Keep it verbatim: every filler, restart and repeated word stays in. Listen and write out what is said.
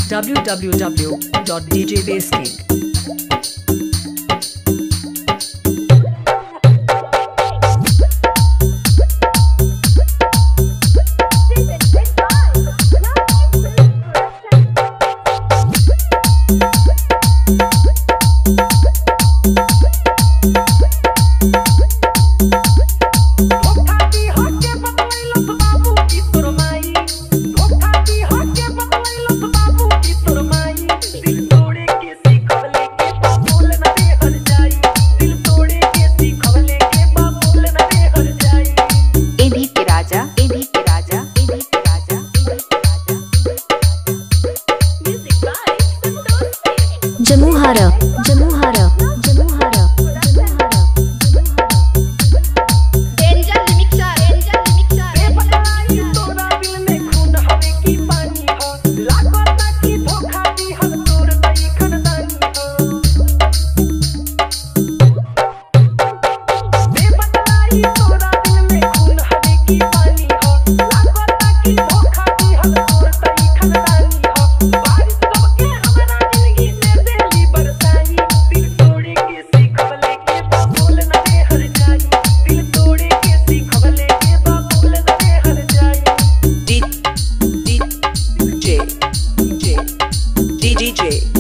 w w w dot d j baseking. Jamuhara, Jamuhara, Jamuhara, Jamuhara, Danger mixer, danger mixer. तोरा दिल में खून हवे की पानी हो, लागो ताकि धोखा दी हम तोर तई खनदानी हो। बेबदलाई तोरा दिल में खून हवे की पानी हो, लागो ताकि धोखा दी हम तोर तई खनदानी हो। बारिश कब के हमारा जिंदगी में देली बरसाई, दिल तोड़े के सीखवले के बाबूल न दे हर जाई, दिल तोड़े के सीखवले के बाबूल न दे हर जाई। D D J J D D J